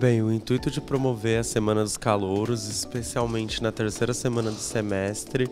Bem, o intuito de promover a Semana dos Calouros, especialmente na terceira semana do semestre,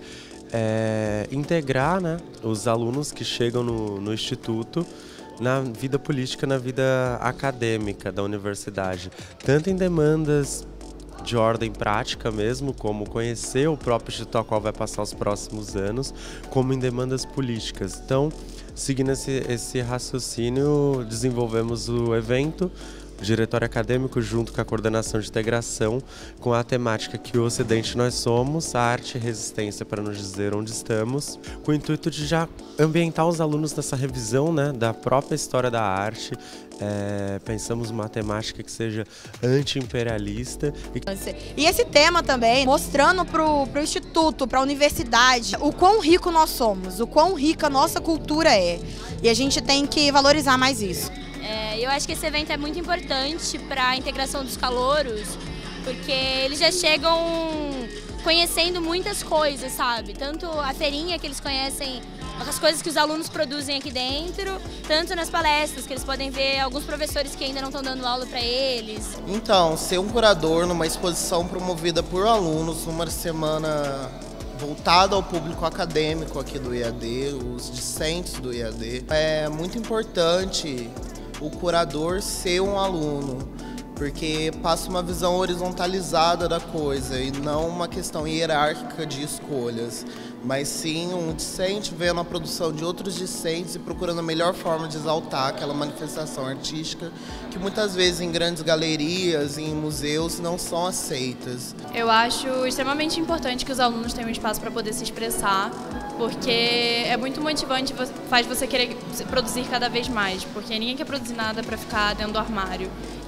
é integrar, né, os alunos que chegam no Instituto na vida política, na vida acadêmica da universidade, tanto em demandas de ordem prática mesmo, como conhecer o próprio instituto ao qual vai passar os próximos anos, como em demandas políticas. Então, seguindo esse raciocínio, desenvolvemos o evento, o diretório acadêmico junto com a coordenação de integração, com a temática que o Ocidente nós somos, a arte e resistência para nos dizer onde estamos, com o intuito de já ambientar os alunos nessa revisão, né, da própria história da arte. Pensamos uma temática que seja anti-imperialista. E esse tema também, mostrando para o Instituto, para a universidade, o quão rico nós somos, o quão rica a nossa cultura é. E a gente tem que valorizar mais isso. Eu acho que esse evento é muito importante para a integração dos calouros, porque eles já chegam conhecendo muitas coisas, sabe? Tanto a feirinha que eles conhecem, as coisas que os alunos produzem aqui dentro, tanto nas palestras, que eles podem ver alguns professores que ainda não estão dando aula para eles. Então, ser um curador numa exposição promovida por alunos, numa semana voltada ao público acadêmico aqui do IAD, os discentes do IAD, é muito importante o curador ser um aluno, porque passa uma visão horizontalizada da coisa e não uma questão hierárquica de escolhas, mas sim um discente vendo a produção de outros discentes e procurando a melhor forma de exaltar aquela manifestação artística que muitas vezes em grandes galerias e em museus não são aceitas. Eu acho extremamente importante que os alunos tenham um espaço para poder se expressar, porque é muito motivante, faz você querer produzir cada vez mais, porque ninguém quer produzir nada para ficar dentro do armário.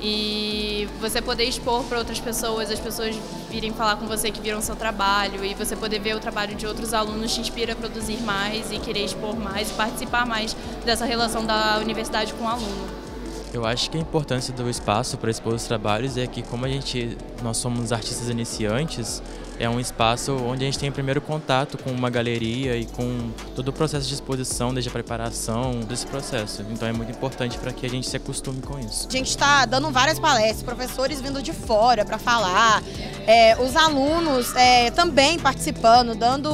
E você poder expor para outras pessoas, as pessoas virem falar com você que viram seu trabalho, e você poder ver o trabalho de outros alunos te inspira a produzir mais e querer expor mais e participar mais dessa relação da universidade com o aluno. Eu acho que a importância do espaço para expor os trabalhos é que, como nós somos artistas iniciantes, é um espaço onde a gente tem o primeiro contato com uma galeria e com todo o processo de exposição, desde a preparação desse processo. Então é muito importante para que a gente se acostume com isso. A gente está dando várias palestras, professores vindo de fora para falar, os alunos também participando,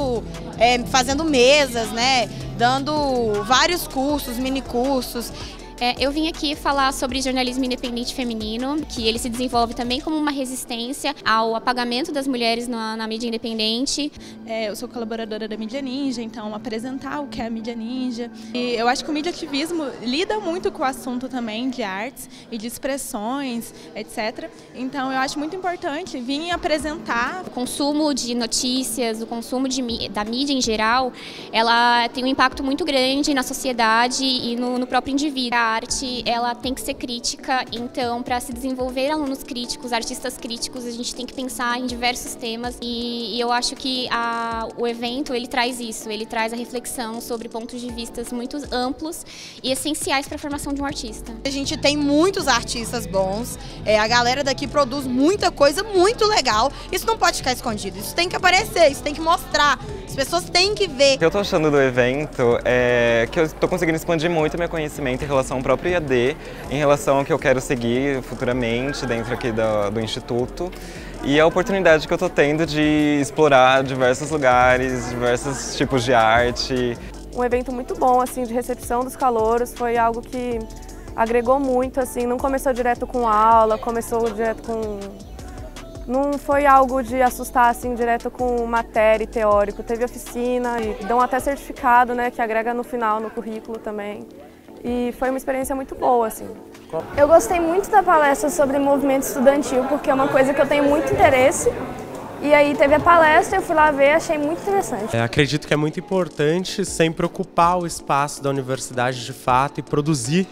fazendo mesas, né, dando vários cursos, mini cursos. Eu vim aqui falar sobre jornalismo independente feminino, que ele se desenvolve também como uma resistência ao apagamento das mulheres na mídia independente. Eu sou colaboradora da Mídia Ninja, então apresentar o que é a Mídia Ninja. E eu acho que o mídia ativismo lida muito com o assunto também de artes e de expressões, etc. Então eu acho muito importante vir apresentar. O consumo de notícias, o consumo da mídia em geral, ela tem um impacto muito grande na sociedade e no próprio indivíduo. A arte, ela tem que ser crítica, então para se desenvolver alunos críticos, artistas críticos, a gente tem que pensar em diversos temas e eu acho que o evento ele traz isso, ele traz a reflexão sobre pontos de vista muito amplos e essenciais para a formação de um artista. A gente tem muitos artistas bons, a galera daqui produz muita coisa muito legal, isso não pode ficar escondido, isso tem que aparecer, isso tem que mostrar, as pessoas têm que ver. O que eu estou achando do evento é que eu estou conseguindo expandir muito meu conhecimento em relação ao próprio IAD, em relação ao que eu quero seguir futuramente dentro aqui do Instituto e a oportunidade que eu estou tendo de explorar diversos lugares, diversos tipos de arte. Um evento muito bom, assim, de recepção dos calouros, foi algo que agregou muito, assim, não começou direto com aula, começou direto com... Não foi algo de assustar, assim, direto com matéria e teórico, teve oficina e dão até certificado, né, que agrega no final, no currículo também. E foi uma experiência muito boa, assim. Eu gostei muito da palestra sobre movimento estudantil, porque é uma coisa que eu tenho muito interesse. E aí teve a palestra, eu fui lá ver, achei muito interessante. Acredito que é muito importante sempre ocupar o espaço da universidade de fato e produzir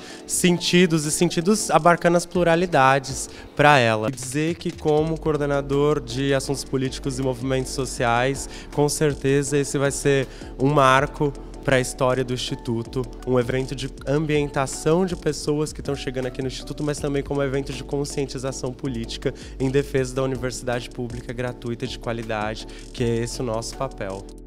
sentidos abarcando as pluralidades para ela. E dizer que como coordenador de assuntos políticos e movimentos sociais, com certeza esse vai ser um marco para a história do Instituto, um evento de ambientação de pessoas que estão chegando aqui no Instituto, mas também como um evento de conscientização política em defesa da universidade pública gratuita de qualidade, que é esse o nosso papel.